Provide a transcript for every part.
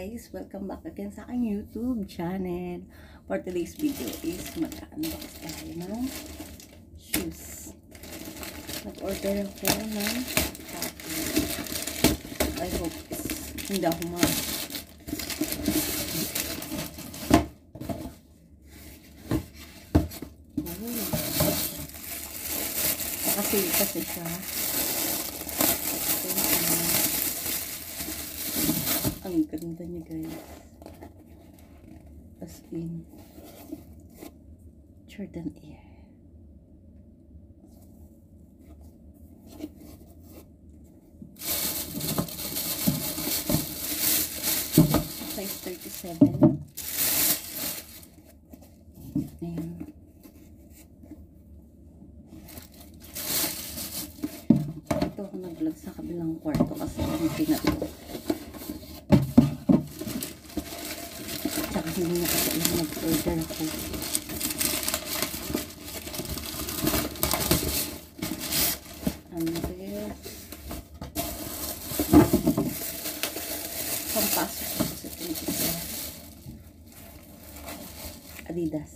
guys! Welcome back again sa aking YouTube channel. For today's video is mag-unbox tayo ng shoes. Nag-order ako ng Shopee. I hope hindi ako kasi siya. Ang ganda niya guys. As in Jordan Air. Size 37. Ayan. Ito ako nag-vlog sa kabilang kwarto kasi yung pinato. Tsaka hindi na kasi alam nag-order ako. Pampasok ako sa tinitisa. Adidas.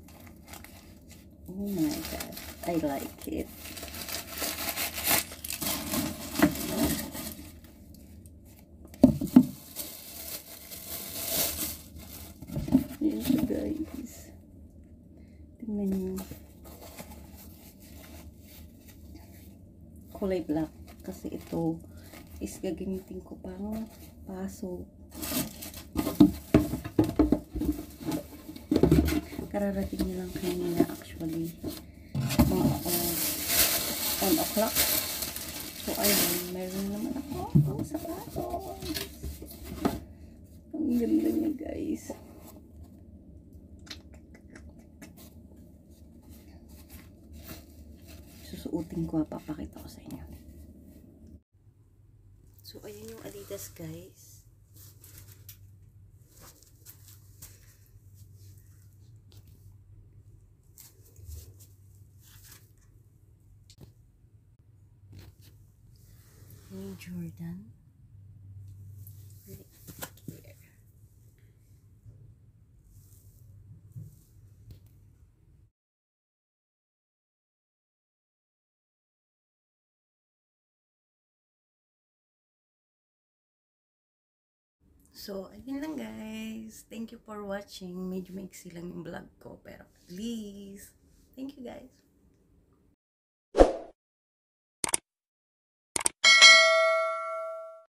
Oh my god. I like it. Ayan siya guys. Tingnan nyo. Kulay black. Kasi ito is gagamitin ko pang paso. Kararating niya lang kanina actually. Mga 1 o'clock. So ayun, meron naman ako sapatos. Ang ganda niya guys. Susuotin ko, papakita ko sa inyo. So ayan yung Adidas guys. Yung Jordan. Right here. So, ayun lang guys. Thank you for watching. Medyo maiksi lang yung vlog ko. Pero at least,